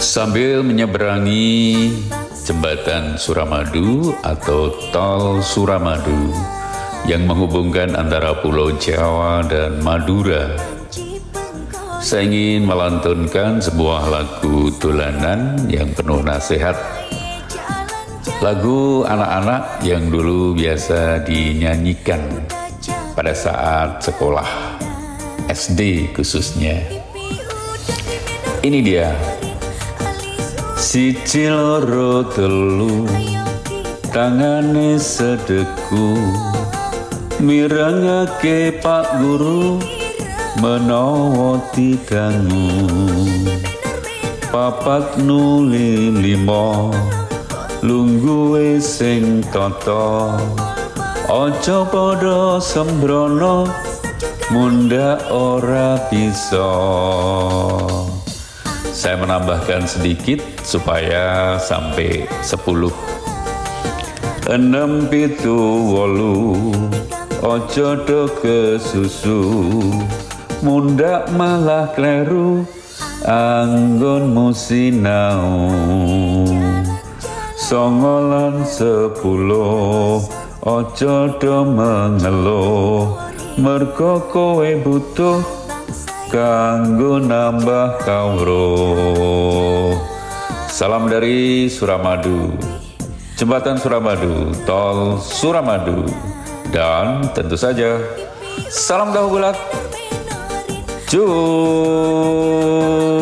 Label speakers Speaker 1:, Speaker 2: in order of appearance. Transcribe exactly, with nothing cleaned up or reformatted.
Speaker 1: Sambil menyeberangi jembatan Suramadu atau tol Suramadu yang menghubungkan antara Pulau Jawa dan Madura, saya ingin melantunkan sebuah lagu dolanan yang penuh nasihat. Lagu anak-anak yang dulu biasa dinyanyikan pada saat sekolah S D khususnya. Ini dia. Siji loro telu tangane sedeku mirengake Pak Guru menawa didangu papat nuli limo lungguhe sing tata aja padha sembrono mundhak ora bisa. Saya menambahkan sedikit supaya sampai sepuluh. Enam pitu wolu ojo do kesusu mundhak malah kleru anggonmu sinau. Songolan sepuluh ojo do mengeluh mergo kowe butuh kanggo nambah kawruh. Salam dari Suramadu, jembatan Suramadu, tol Suramadu, dan tentu saja salam tahu bulat. Cuy.